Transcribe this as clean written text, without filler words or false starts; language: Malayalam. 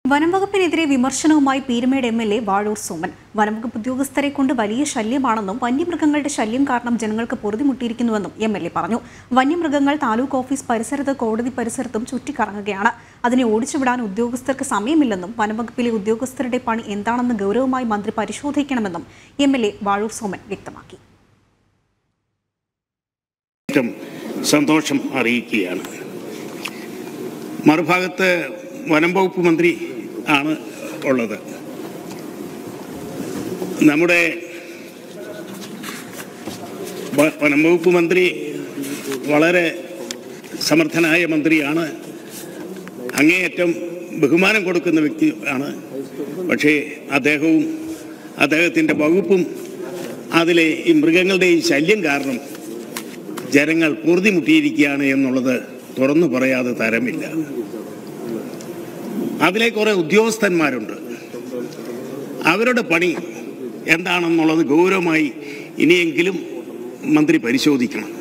വനംവകുപ്പിനെതിരെ വിമർശനവുമായി പീരുമേട് എം.എൽ.എ. വാഴൂർ സോമൻ. വനംവകുപ്പ് ഉദ്യോഗസ്ഥരെ കൊണ്ട് വലിയ ശല്യമാണെന്നും വന്യമൃഗങ്ങളുടെ ശല്യം കാരണം ജനങ്ങൾക്ക് പൊറുതിമുട്ടിയിരിക്കുന്നുവെന്നും എം.എൽ.എ. പറഞ്ഞു. വന്യമൃഗങ്ങൾ താലൂക്ക് ഓഫീസ് പരിസരത്ത് കോടതി പരിസരത്തും ചുറ്റിക്കറങ്ങുകയാണ്. അതിനെ ഓടിച്ചുവിടാൻ ഉദ്യോഗസ്ഥർക്ക് സമയമില്ലെന്നും വനംവകുപ്പിലെ ഉദ്യോഗസ്ഥരുടെ പണി എന്താണെന്ന് ഗൗരവമായി മന്ത്രി പരിശോധിക്കണമെന്നും എം.എൽ.എ. വാഴൂർ സോമൻ വ്യക്തമാക്കി. സന്തോഷം അറിയിക്കുകയാണ്. മറുഭാഗത്ത് വനം വകുപ്പ് മന്ത്രി ആണ് ഉള്ളത്. നമ്മുടെ വനം വകുപ്പ് മന്ത്രി വളരെ സമർത്ഥനായ മന്ത്രിയാണ്, അങ്ങേയറ്റം ബഹുമാനം കൊടുക്കുന്ന വ്യക്തി ആണ്. പക്ഷേ അദ്ദേഹവും അദ്ദേഹത്തിൻ്റെ വകുപ്പും അതിലെ ഈ മൃഗങ്ങളുടെ ഈ ശല്യം കാരണം ജനങ്ങൾ പൊറുതിമുട്ടിയിരിക്കുകയാണ് എന്നുള്ളത് തുറന്നു പറയാതെ തരമില്ല. അതിലെ കുറേ ഉദ്യോഗസ്ഥന്മാരുണ്ട്, അവരുടെ പണി എന്താണെന്നുള്ളത് ഗൗരവമായി ഇനിയെങ്കിലും മന്ത്രി പരിശോധിക്കണം.